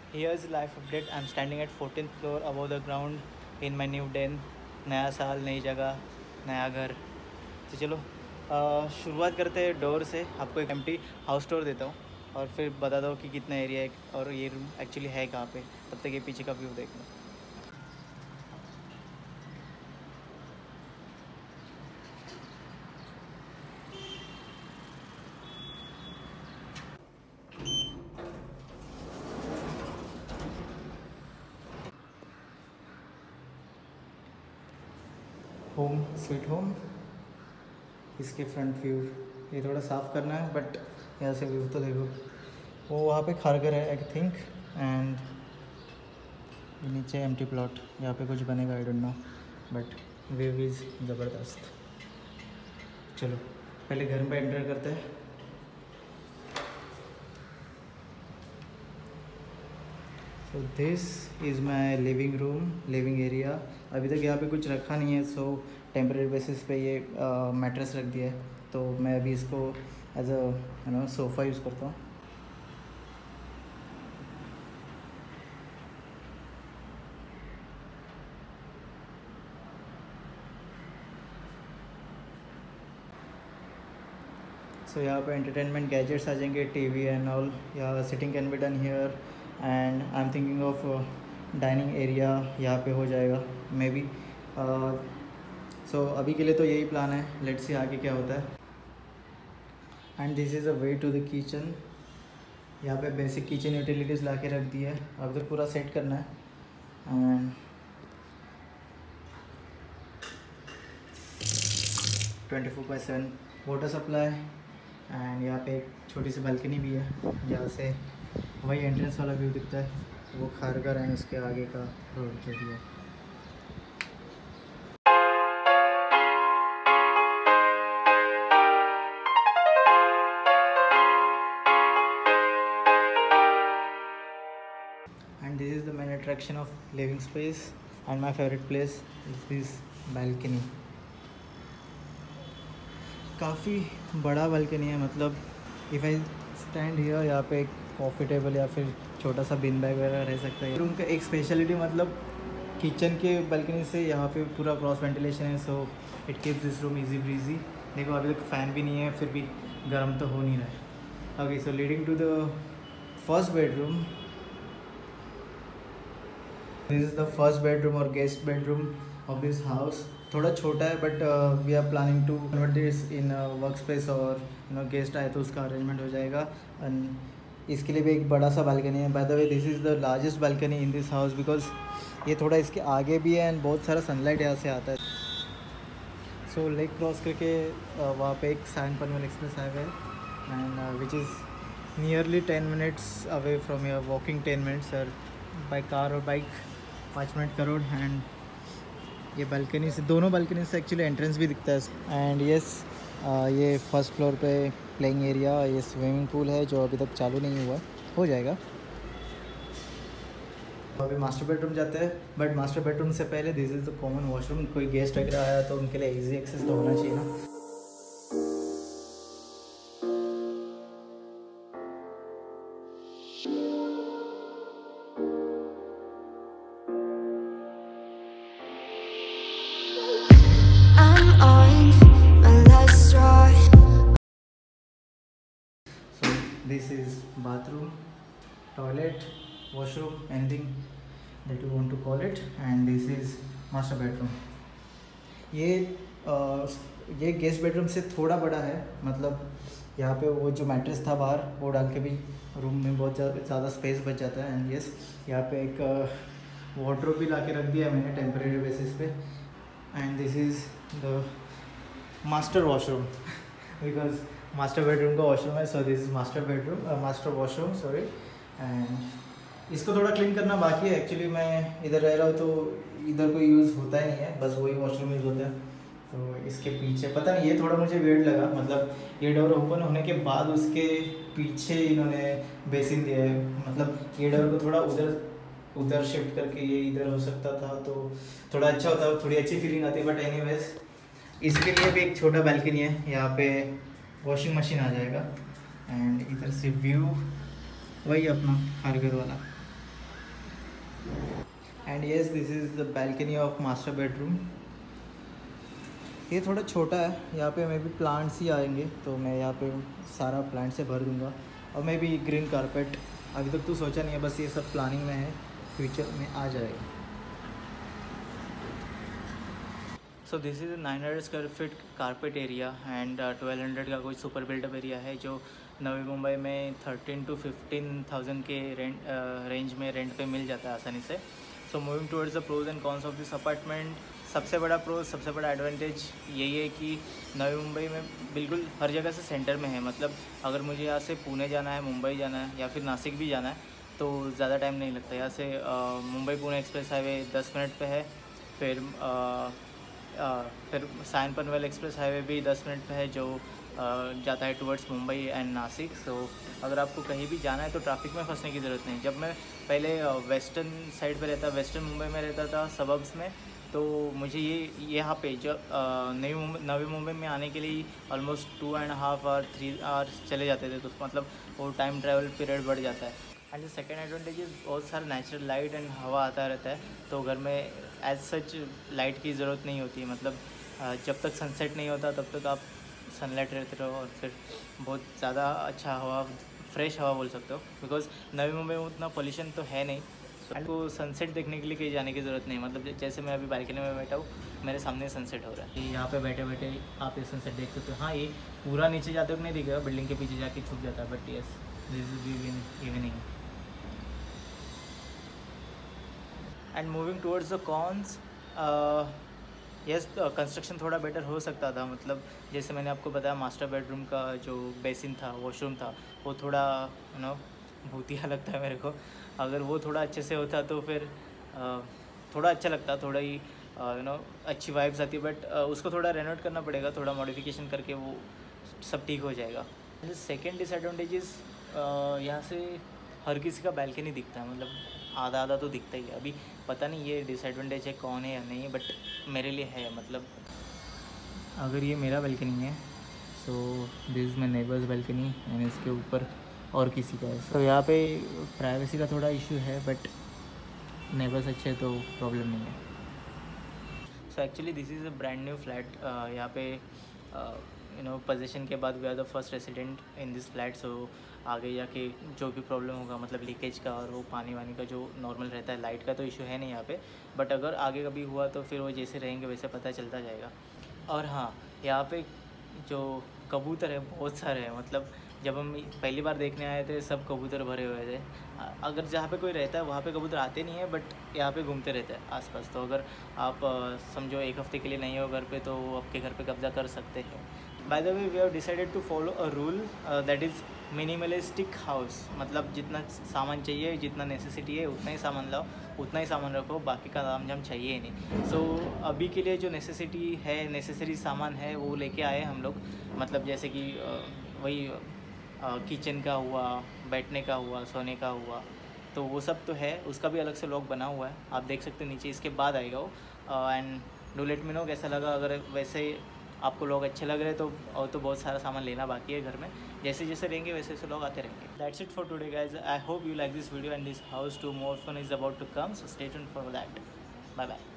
Here's life update. I'm standing at 14th floor above the ground in my new den. नया साल, नई जगह, नया घर. तो चलो शुरुआत करते हैं डोर से. आपको एक एम्प्टी हाउस टूर देता हूँ और फिर बता दो कि कितना एरिया है और ये रूम एक्चुअली है कहाँ पे. तब तक ये पीछे का व्यू देख लो. Home sweet home. इसके फ्रंट व्यू ये थोड़ा साफ़ करना है बट यहाँ से व्यू तो देखो. वो वहाँ पे खारघर है आई थिंक. एंड नीचे एम्प्टी प्लॉट. यहाँ पे कुछ बनेगा I don't know but view is ज़बरदस्त. चलो पहले घर में एंटर करते हैं. So this is my living room, living area. अभी तक यहाँ पे कुछ रखा नहीं है सो टेम्परेरी बेसिस पे ये मैट्रेस रख दिया है. तो मैं अभी इसको एज अ सोफ़ा यूज़ करता हूँ. सो यहाँ पे एंटरटेनमेंट गैजेट्स आ जाएंगे, टीवी एंड ऑल. या sitting can be done here and I am thinking of dining area यहाँ पे हो जाएगा मे बी. सो अभी के लिए तो यही प्लान है. लेट्स सी आगे क्या होता है. And this is a way to the kitchen. यहाँ पे बेसिक किचन यूटिलिटीज़ ला के रख दी है. अब तो पूरा सेट करना है. And 24/7 water supply. एंड यहाँ पे एक छोटी सी बालकनी भी है जहाँ से वही एंट्रेंस वाला व्यू दिखता है. वो खारघर है, उसके आगे का रोड जो भी है. And this is the main attraction of living space and my favourite place is this balcony. काफ़ी बड़ा बालकनी है. मतलब इफ़ आई स्टैंड हियर यहाँ पे एक कॉफ़ी टेबल या फिर छोटा सा बिन बैग वगैरह रह सकता है. रूम का एक स्पेशलिटी मतलब किचन के बालकनी से यहाँ पे पूरा क्रॉस वेंटिलेशन है. So it keeps this room easy breezy. देखो अभी तक फ़ैन भी नहीं है फिर भी गर्म तो हो नहीं रहा है. Okay so leading to the first bedroom. This is the first bedroom और guest bedroom of this house. थोड़ा छोटा है but we are planning to convert this in work space और गेस्ट आए तो उसका अरेंजमेंट हो जाएगा. एंड इसके लिए भी एक बड़ा सा बालकनी है. By the way this is the largest balcony in this house because ये थोड़ा इसके आगे भी है एंड बहुत सारा सनलाइट यहाँ से आता है. सो लेक क्रॉस करके वहाँ पे एक सैन पनवेल एक्सप्रेस हाईवे है and which is nearly 10 minutes away from your walking 10 minutes और बाई कार और बाइक 5 मिनट का रोड. एंड ये बालकनी से, दोनों बालकनी से एक्चुअली एंट्रेंस भी दिखता है. एंड यस ये फर्स्ट फ्लोर पे प्लेइंग एरिया. ये स्विमिंग पूल है जो अभी तक चालू नहीं हुआ, हो जाएगा. अभी मास्टर बेडरूम जाते हैं बट मास्टर बेडरूम से पहले this is the common washroom. कोई गेस्ट वगैरह आया तो उनके लिए इजी एक्सेस तो होना चाहिए ना. This is bathroom, toilet, washroom, anything that you want to call it. And this is master bedroom. ये गेस्ट बेडरूम से थोड़ा बड़ा है. मतलब यहाँ पे वो जो मैट्रेस था बाहर वो डाल के भी रूम में बहुत ज़्यादा स्पेस बच जाता है. एंड यस यहाँ पे एक वार्डरोब भी ला के रख दिया है मैंने टेम्परेरी बेसिस पे. And this is the master washroom because master bedroom का वॉशरूम है. So this is master bedroom, master washroom sorry. And इसको थोड़ा क्लीन करना बाकी है. एक्चुअली मैं इधर रह रहा हूँ तो इधर कोई यूज़ होता ही नहीं है, बस वही वॉशरूम यूज़ होता है. तो इसके पीछे पता नहीं, ये थोड़ा मुझे वियर्ड लगा. मतलब ये डोर ओपन होने के बाद उसके पीछे इन्होंने बेसिन दिया है. मतलब ये डोर को थोड़ा उधर शिफ्ट करके ये इधर हो सकता था तो थोड़ा अच्छा होता, थोड़ी अच्छी फीलिंग आती है. बट एनीवेज इसके लिए भी एक छोटा बालकनी है. यहाँ पे वॉशिंग मशीन आ जाएगा. एंड इधर से व्यू वही अपना खारघर वाला. And yes, this is the balcony of master bedroom. ये थोड़ा छोटा है, यहाँ पे मे भी प्लांट्स ही आएंगे, तो मैं यहाँ पे सारा प्लांट से भर दूँगा। और मे भी ग्रीन कारपेट अभी तक तो सोचा नहीं है, बस ये सब प्लानिंग में है, फ्यूचर में आ जाएगा। So this is 900 square feet carpet area and 1200 का कोई सुपर बिल्डअप एरिया है, जो नवी मुंबई में 13 to 15,000 के रेंज में रेंट पे मिल जाता है आसानी से। So moving towards the pros and cons of this apartment, सबसे बड़ा प्रो, सबसे बड़ा एडवांटेज यही है कि नवी मुंबई में बिल्कुल हर जगह से सेंटर में है। मतलब अगर मुझे यहाँ से पुणे जाना है, मुंबई जाना है या फिर नासिक भी जाना है तो ज़्यादा टाइम नहीं लगता। यहाँ से Mumbai Pune express highway 10 minute पे है, फिर सायन पनवेल एक्सप्रेस हाईवे भी 10 मिनट पे है, जो जाता है towards Mumbai and Nashik. So अगर आपको कहीं भी जाना है तो ट्रैफिक में फंसने की ज़रूरत नहीं। जब मैं पहले वेस्टर्न साइड पे रहता, वेस्टर्न मुंबई में रहता था, सबब्स में, तो मुझे ये यहाँ पे जो नवी मुंबई में आने के लिए ऑलमोस्ट 2.5 और 3 आवर्स चले जाते थे, तो मतलब वो टाइम ट्रैवल पीरियड बढ़ जाता है। And the second advantage is बहुत सारा नेचुरल लाइट एंड हवा आता रहता है, तो घर में एज सच लाइट की ज़रूरत नहीं होती। मतलब जब तक सनसेट नहीं होता तब तक आप सनलाइट रहते रहो, और फिर बहुत ज़्यादा अच्छा हवा, फ्रेश हवा बोल सकते हो, बिकॉज नवी मुंबई में उतना पोल्यूशन तो है नहीं। आपको सनसेट देखने के लिए कहीं जाने की ज़रूरत नहीं। मतलब जैसे मैं अभी बालकनी में बैठा हूँ, मेरे सामने सनसेट हो रहा है, यहाँ पे बैठे बैठे आप ये सनसेट देख सकते हो। हाँ, ये पूरा नीचे जाते हुए नहीं दिखेगा, बिल्डिंग के पीछे जाके छुप जाता है, but yes, this is evening. And moving towards the cons, yes, construction थोड़ा बेटर हो सकता था। मतलब जैसे मैंने आपको बताया, मास्टर बेडरूम का जो बेसिन था, वॉशरूम था, वो थोड़ा भूतिया लगता है मेरे को। अगर वो थोड़ा अच्छे से होता तो फिर थोड़ा अच्छा लगता, थोड़ा ही अच्छी वाइब्स आती। बट उसको थोड़ा रेनोवेट करना पड़ेगा, थोड़ा मॉडिफिकेशन करके वो सब ठीक हो जाएगा। सेकेंड डिसएडवांटेज इज़ यहाँ से हर किसी का बैल्कनी दिखता है, मतलब आधा आधा तो दिखता ही है। अभी पता नहीं ये डिसएडवांटेज है कौन है या नहीं, बट मेरे लिए है। मतलब अगर ये मेरा बैल्कनी है, so this is my neighbour's balcony, and इसके ऊपर और किसी का है। तो यहाँ पे प्राइवेसी का थोड़ा इशू है, बट नेबर्स अच्छे तो प्रॉब्लम नहीं है। So actually this is a brand new flat. यहाँ पे पोजीशन के बाद we are the first resident in this flat. So आगे जाके जो भी प्रॉब्लम होगा, मतलब लीकेज का और वो पानी वानी का जो नॉर्मल रहता है, लाइट का तो इशू है नहीं यहाँ पे, बट अगर आगे कभी हुआ तो फिर वो जैसे रहेंगे वैसे पता चलता जाएगा। और हाँ, यहाँ पे जो कबूतर है बहुत सारे हैं। मतलब जब हम पहली बार देखने आए थे, सब कबूतर भरे हुए थे। अगर जहाँ पे कोई रहता है वहाँ पे कबूतर आते नहीं है, बट यहाँ पे घूमते रहते हैं आसपास। तो अगर आप समझो एक हफ्ते के लिए नहीं हो घर पे, तो आपके घर पे कब्जा कर सकते हैं। By the way, we have decided to follow a rule that is minimalistic house. मतलब जितना सामान चाहिए, जितना नेसेसिटी है, उतना ही सामान लाओ, उतना ही सामान रखो, बाकी का तामझाम चाहिए ही नहीं। सो अभी के लिए जो नेसेसिटी है, नेसेसरी सामान है, वो लेके आए हम लोग। मतलब जैसे कि वही किचन का हुआ, बैठने का हुआ, सोने का हुआ, तो वो सब तो है। उसका भी अलग से लॉक बना हुआ है, आप देख सकते हो नीचे, इसके बाद आएगा वो। And do let me know कैसा लगा। अगर वैसे आपको लोग अच्छे लग रहे हैं तो, और तो बहुत सारा सामान लेना बाकी है घर में। जैसे जैसे रहेंगे वैसे वैसे लोग आते रहेंगे। That's it for today guys. I hope you like this video and this house too more fun is about to come, so stay tuned for that. Bye bye.